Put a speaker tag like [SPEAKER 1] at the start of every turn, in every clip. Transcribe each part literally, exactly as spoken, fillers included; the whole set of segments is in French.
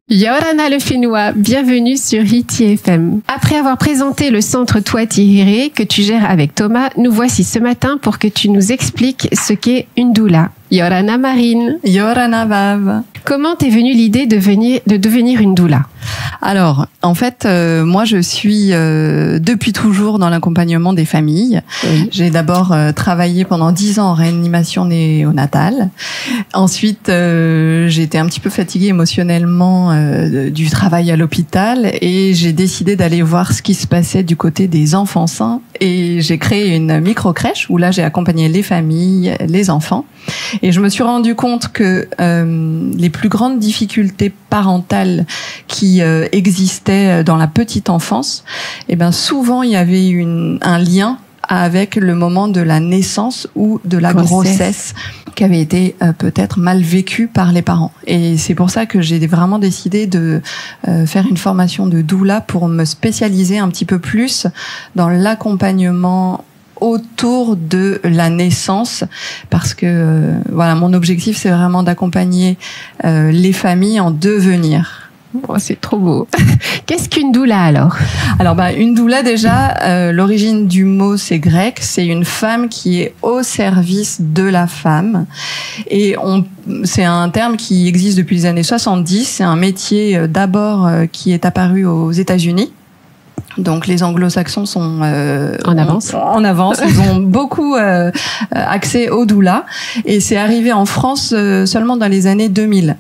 [SPEAKER 1] Yorana le Fénois, bienvenue sur Hiti F M. Après avoir présenté le centre Touati-Hiré que tu gères avec Thomas, nous voici ce matin pour que tu nous expliques ce qu'est une doula. Yorana Marine.
[SPEAKER 2] Yorana Vav.
[SPEAKER 1] Comment t'es venue l'idée de, venir, de devenir une doula?
[SPEAKER 2] Alors, en fait, euh, moi, je suis euh, depuis toujours dans l'accompagnement des familles. Oui. J'ai d'abord euh, travaillé pendant dix ans en réanimation néonatale. Ensuite, euh, j'ai été un petit peu fatiguée émotionnellement euh, du travail à l'hôpital et j'ai décidé d'aller voir ce qui se passait du côté des enfants sains. Et j'ai créé une micro-crèche où là, j'ai accompagné les familles, les enfants. Et je me suis rendu compte que euh, les plus grandes difficultés parentales qui euh, existaient dans la petite enfance, eh ben souvent il y avait une, un lien avec le moment de la naissance ou de la grossesse, grossesse qui avait été euh, peut-être mal vécue par les parents. Et c'est pour ça que j'ai vraiment décidé de euh, faire une formation de doula pour me spécialiser un petit peu plus dans l'accompagnement autour de la naissance, parce que euh, voilà, mon objectif c'est vraiment d'accompagner euh, les familles en devenir.
[SPEAKER 1] Oh, c'est trop beau. Qu'est-ce qu'une doula alors?
[SPEAKER 2] Alors bah une doula déjà, euh, l'origine du mot c'est grec, c'est une femme qui est au service de la femme, et on c'est un terme qui existe depuis les années soixante-dix. C'est un métier euh, d'abord euh, qui est apparu aux États-Unis. Donc les anglo-saxons sont euh,
[SPEAKER 1] en avance.
[SPEAKER 2] En, en avance, ils ont beaucoup euh, accès au doula, et c'est arrivé en France euh, seulement dans les années deux mille.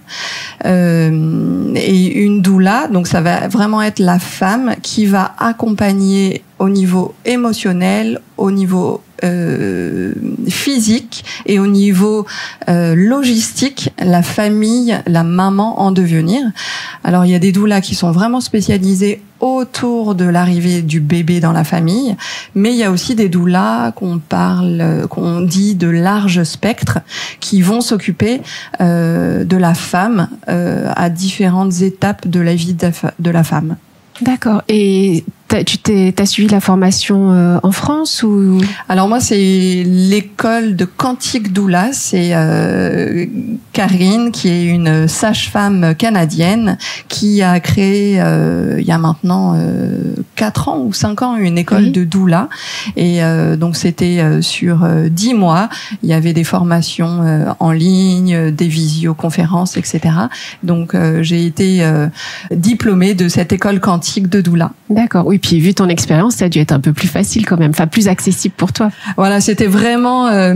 [SPEAKER 2] Euh, et une doula, donc ça va vraiment être la femme qui va accompagner au niveau émotionnel, au niveau euh, physique et au niveau euh, logistique, la famille, la maman en devenir. Alors il y a des doulas qui sont vraiment spécialisées autour de l'arrivée du bébé dans la famille, mais il y a aussi des doulas qu'on parle, qu'on dit de large spectre, qui vont s'occuper euh, de la femme euh, à différentes étapes de la vie de la femme.
[SPEAKER 1] D'accord. Et t'as, tu t'es, t'as suivi la formation euh, en France ou?
[SPEAKER 2] Alors moi, c'est l'école de Quantique Doula. C'est euh, Karine, qui est une sage-femme canadienne, qui a créé euh, il y a maintenant euh, quatre ans ou cinq ans une école oui. de doula. Et euh, donc c'était euh, sur euh, dix mois. Il y avait des formations euh, en ligne, des visioconférences, et cetera. Donc euh, j'ai été euh, diplômée de cette école Quantique de doula.
[SPEAKER 1] D'accord. Oui, puis vu ton expérience, ça a dû être un peu plus facile quand même, enfin plus accessible pour toi.
[SPEAKER 2] Voilà, c'était vraiment euh,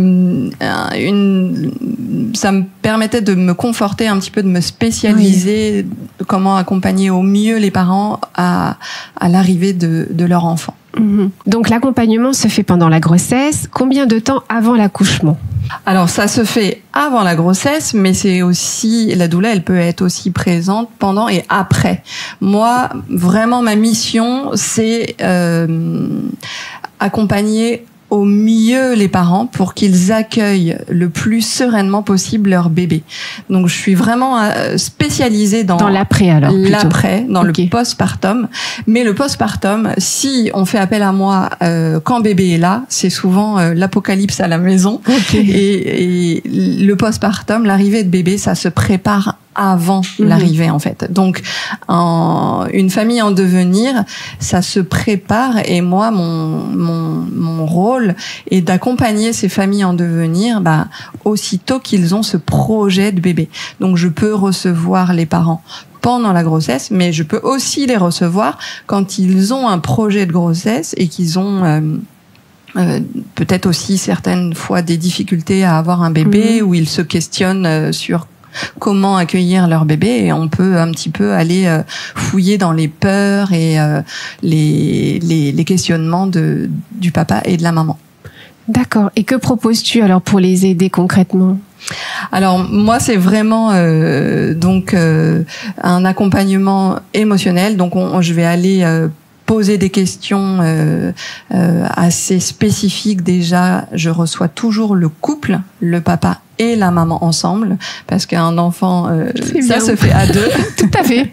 [SPEAKER 2] une. Ça me permettait de me conforter un petit peu, de me spécialiser, oui. de comment accompagner au mieux les parents à à l'arrivée de de leur enfant.
[SPEAKER 1] Mmh. Donc l'accompagnement se fait pendant la grossesse. Combien de temps avant l'accouchement?
[SPEAKER 2] Alors ça se fait avant la grossesse, mais c'est aussi, la doula, elle peut être aussi présente pendant et après. Moi, vraiment, ma mission, c'est euh, accompagner au mieux les parents pour qu'ils accueillent le plus sereinement possible leur bébé. Donc je suis vraiment spécialisée dans,
[SPEAKER 1] dans l'après alors
[SPEAKER 2] l'après, dans
[SPEAKER 1] okay.
[SPEAKER 2] le postpartum. Mais le postpartum, si on fait appel à moi euh, quand bébé est là, c'est souvent euh, l'apocalypse à la maison.
[SPEAKER 1] Okay.
[SPEAKER 2] Et, et le postpartum, l'arrivée de bébé, ça se prépare avant mmh. l'arrivée en fait. Donc en, une famille en devenir, ça se prépare, et moi mon mon mon rôle est d'accompagner ces familles en devenir bah aussitôt qu'ils ont ce projet de bébé. Donc je peux recevoir les parents pendant la grossesse, mais je peux aussi les recevoir quand ils ont un projet de grossesse et qu'ils ont euh, Euh, peut-être aussi certaines fois des difficultés à avoir un bébé, mmh. où ils se questionnent euh, sur comment accueillir leur bébé, et on peut un petit peu aller euh, fouiller dans les peurs et euh, les, les, les questionnements de, du papa et de la maman.
[SPEAKER 1] D'accord. Et que proposes-tu alors pour les aider concrètement ?
[SPEAKER 2] Alors moi c'est vraiment euh, donc euh, un accompagnement émotionnel. Donc on, je vais aller euh, poser des questions euh, euh, assez spécifiques. Déjà, je reçois toujours le couple, le papa et la maman ensemble, parce qu'un enfant, euh, ça se fait à deux.
[SPEAKER 1] Tout à fait.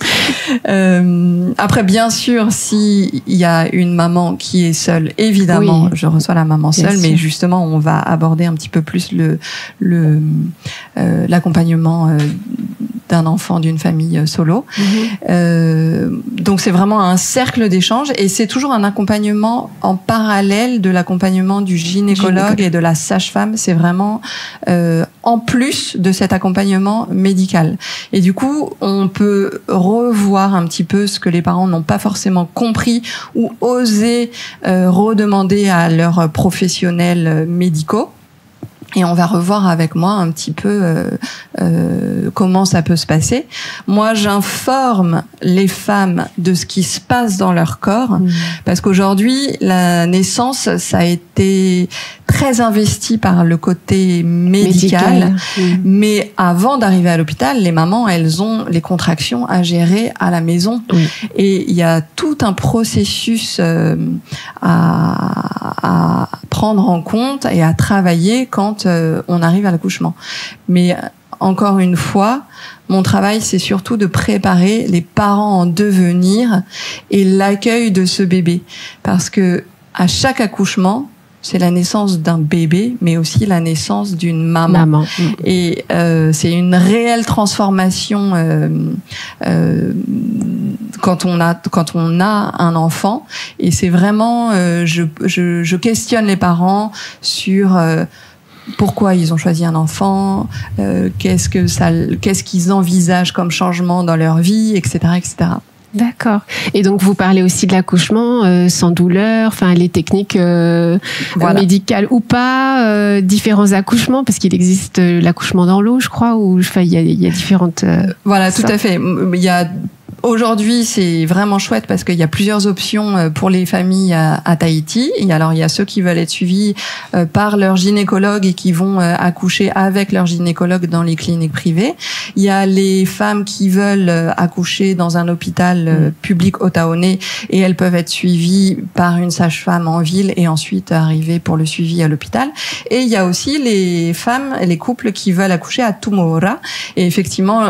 [SPEAKER 2] Euh, après, bien sûr, si il y a une maman qui est seule, évidemment, oui. je reçois la maman seule, mais justement, on va aborder un petit peu plus le le euh, l'accompagnement euh, d'un enfant d'une famille solo. Mmh. Euh, donc c'est vraiment un cercle d'échange et c'est toujours un accompagnement en parallèle de l'accompagnement du gynécologue, gynécologue. et de la sage-femme. C'est vraiment euh, en plus de cet accompagnement médical. Et du coup, on peut revoir un petit peu ce que les parents n'ont pas forcément compris ou osé euh, redemander à leurs professionnels médicaux. Et on va revoir avec moi un petit peu euh, euh, comment ça peut se passer. Moi, j'informe les femmes de ce qui se passe dans leur corps, mmh. parce qu'aujourd'hui, la naissance, ça a été très investi par le côté médical, médical. Mmh. Mais avant d'arriver à l'hôpital, les mamans, elles ont les contractions à gérer à la maison. Mmh. Et il y a tout un processus euh, à, à prendre en compte et à travailler quand euh, on arrive à l'accouchement. Mais encore une fois, mon travail, c'est surtout de préparer les parents en devenir et l'accueil de ce bébé. Parce que à chaque accouchement, c'est la naissance d'un bébé, mais aussi la naissance d'une maman. maman. Et euh, c'est une réelle transformation euh, euh, quand on a quand on a un enfant. Et c'est vraiment, euh, je, je, je questionne les parents sur euh, pourquoi ils ont choisi un enfant, euh, qu'est-ce que ça, qu'est-ce qu'ils envisagent comme changement dans leur vie, et cetera, et cetera.
[SPEAKER 1] D'accord. Et donc vous parlez aussi de l'accouchement euh, sans douleur, enfin les techniques euh, voilà. médicales ou pas, euh, différents accouchements, parce qu'il existe l'accouchement dans l'eau, je crois, ou enfin il y a, il y a différentes. Euh,
[SPEAKER 2] voilà, tout à fait. Il y a Aujourd'hui, c'est vraiment chouette parce qu'il y a plusieurs options pour les familles à, à Tahiti. Et alors, il y a ceux qui veulent être suivis par leur gynécologue et qui vont accoucher avec leur gynécologue dans les cliniques privées. Il y a les femmes qui veulent accoucher dans un hôpital mmh. public otaonais et elles peuvent être suivies par une sage-femme en ville et ensuite arriver pour le suivi à l'hôpital. Et il y a aussi les femmes, les couples qui veulent accoucher à Tumoura. Et effectivement,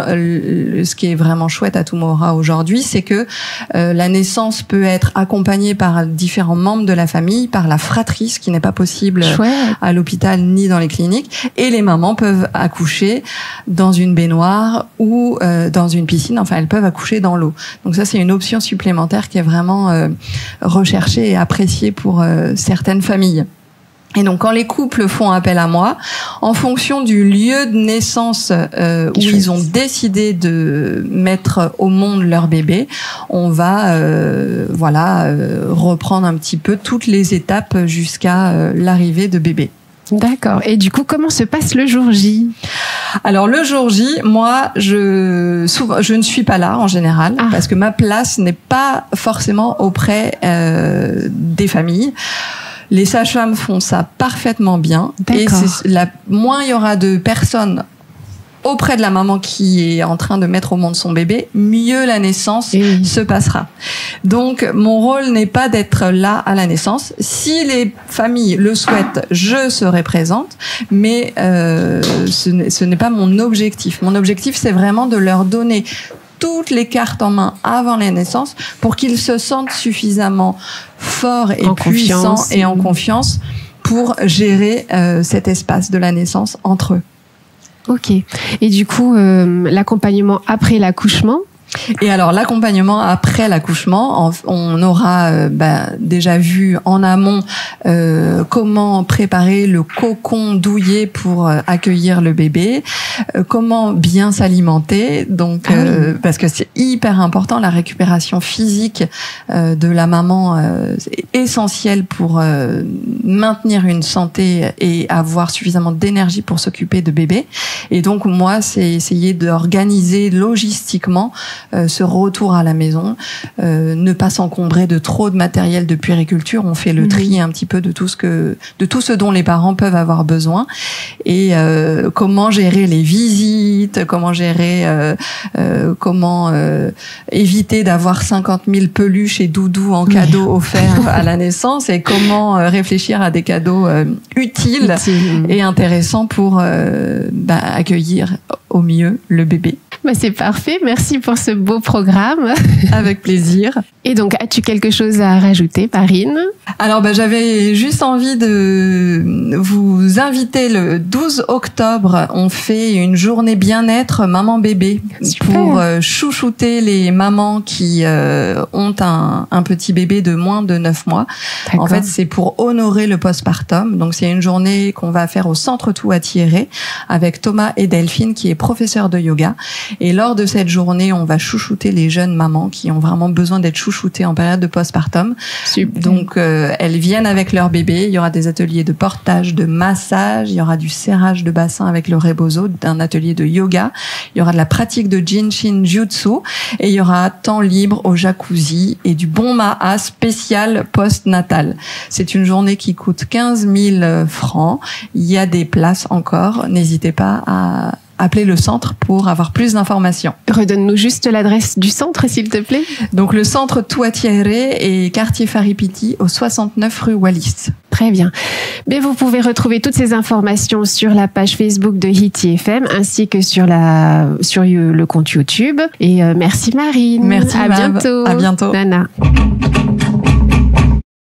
[SPEAKER 2] ce qui est vraiment chouette à Tumoura aujourd'hui, c'est que euh, la naissance peut être accompagnée par différents membres de la famille, par la fratrie, ce qui n'est pas possible Chouette. à l'hôpital ni dans les cliniques, et les mamans peuvent accoucher dans une baignoire ou euh, dans une piscine, enfin elles peuvent accoucher dans l'eau. Donc ça, c'est une option supplémentaire qui est vraiment euh, recherchée et appréciée pour euh, certaines familles. Et donc, quand les couples font appel à moi, en fonction du lieu de naissance euh, où ils ont décidé de mettre au monde leur bébé, on va, euh, voilà, euh, reprendre un petit peu toutes les étapes jusqu'à euh, l'arrivée de bébé.
[SPEAKER 1] D'accord. Et du coup, comment se passe le jour J ?
[SPEAKER 2] Alors le jour J, moi, je souvent, je ne suis pas là en général ah. parce que ma place n'est pas forcément auprès euh, des familles. Les sages-femmes font ça parfaitement bien. D'accord. Et c'est la, moins il y aura de personnes auprès de la maman qui est en train de mettre au monde son bébé, mieux la naissance oui. se passera. Donc, mon rôle n'est pas d'être là à la naissance. Si les familles le souhaitent, je serai présente, mais euh, ce n'est, ce n'est pas mon objectif. Mon objectif, c'est vraiment de leur donner toutes les cartes en main avant la naissance pour qu'ils se sentent suffisamment forts et en puissants confiance. et en confiance pour gérer euh, cet espace de la naissance entre eux.
[SPEAKER 1] Ok. Et du coup, euh, l'accompagnement après l'accouchement ?
[SPEAKER 2] Et alors l'accompagnement après l'accouchement, on aura euh, bah, déjà vu en amont euh, comment préparer le cocon douillet pour euh, accueillir le bébé, euh, comment bien s'alimenter, donc ah oui. euh, parce que c'est hyper important, la récupération physique euh, de la maman euh, c'est essentiel pour euh, maintenir une santé et avoir suffisamment d'énergie pour s'occuper de bébé. Et donc moi, c'est essayer d'organiser logistiquement Euh, ce retour à la maison, euh, ne pas s'encombrer de trop de matériel de puériculture. On fait le mmh. tri un petit peu de tout ce que, de tout ce dont les parents peuvent avoir besoin. Et euh, comment gérer les visites, comment gérer, euh, euh, comment euh, éviter d'avoir cinquante mille peluches et doudous en cadeau oui. offerts à la naissance, et comment euh, réfléchir à des cadeaux euh, utiles Utile. et intéressants pour euh, bah, accueillir au mieux le bébé.
[SPEAKER 1] Bah, c'est parfait. Merci pour ce beau programme.
[SPEAKER 2] Avec plaisir.
[SPEAKER 1] Et donc, as-tu quelque chose à rajouter, Marine?
[SPEAKER 2] Alors, bah, j'avais juste envie de vous inviter le douze octobre. On fait une journée bien-être maman-bébé pour euh, chouchouter les mamans qui euh, ont un, un petit bébé de moins de neuf mois. En fait, c'est pour honorer le postpartum. Donc, c'est une journée qu'on va faire au Centre Tout à Thierry avec Thomas et Delphine, qui est professeur de yoga. Et lors de cette journée, on va chouchouter les jeunes mamans qui ont vraiment besoin d'être chouchoutées en période de postpartum. Super. Donc, euh, elles viennent avec leur bébé. Il y aura des ateliers de portage, de massage. Il y aura du serrage de bassin avec le rebozo, d'un atelier de yoga. Il y aura de la pratique de Jinshin Jutsu. Et il y aura temps libre au jacuzzi et du bon maha spécial post-natal. C'est une journée qui coûte quinze mille francs. Il y a des places encore. N'hésitez pas à appeler le centre pour avoir plus d'informations.
[SPEAKER 1] Redonne-nous juste l'adresse du centre, s'il te plaît.
[SPEAKER 2] Donc, le centre Touatiere est quartier Faripiti, au soixante-neuf rue Wallis.
[SPEAKER 1] Très bien. Mais vous pouvez retrouver toutes ces informations sur la page Facebook de Hiti F M ainsi que sur la sur le compte YouTube. Et euh, merci Marine.
[SPEAKER 2] Merci.
[SPEAKER 1] À
[SPEAKER 2] Mav.
[SPEAKER 1] bientôt.
[SPEAKER 2] À bientôt.
[SPEAKER 1] Nana.